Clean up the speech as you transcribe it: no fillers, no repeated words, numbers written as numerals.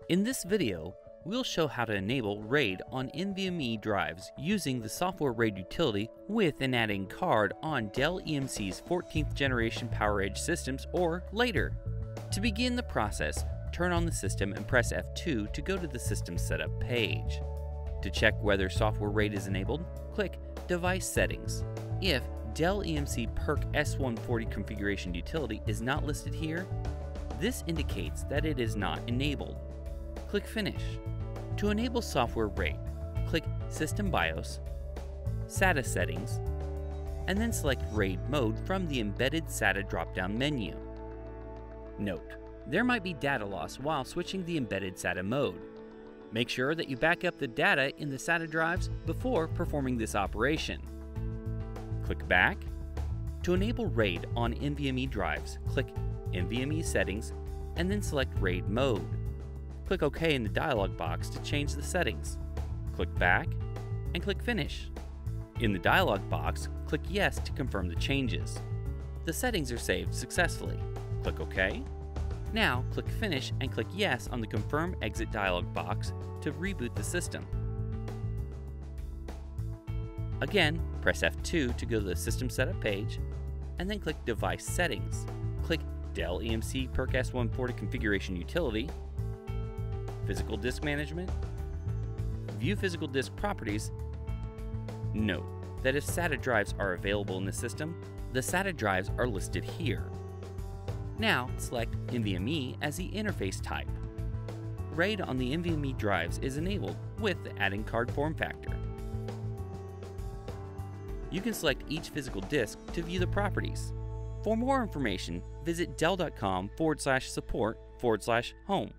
In this video, we'll show how to enable RAID on NVMe drives using the software RAID utility with an add-in card on Dell EMC's 14th generation PowerEdge systems or later. To begin the process, turn on the system and press F2 to go to the System Setup page. To check whether software RAID is enabled, click Device Settings. If Dell EMC PERC S140 configuration utility is not listed here, this indicates that it is not enabled. Click Finish. To enable software RAID, click System BIOS, SATA Settings, and then select RAID Mode from the Embedded SATA drop-down menu. Note, there might be data loss while switching the embedded SATA mode. Make sure that you back up the data in the SATA drives before performing this operation. Click Back. To enable RAID on NVMe drives, click NVMe Settings and then select RAID Mode. Click OK in the dialog box to change the settings. Click Back and click Finish. In the dialog box, click Yes to confirm the changes. The settings are saved successfully. Click OK. Now click Finish and click Yes on the Confirm Exit dialog box to reboot the system. Again, press F2 to go to the System Setup page, and then click Device Settings. Click Dell EMC PERC S140 Configuration Utility, Physical Disk Management, View Physical Disk Properties. Note that if SATA drives are available in the system, the SATA drives are listed here. Now select NVMe as the interface type. RAID on the NVMe drives is enabled with the add-in card form factor. You can select each physical disk to view the properties. For more information, visit dell.com/support/home.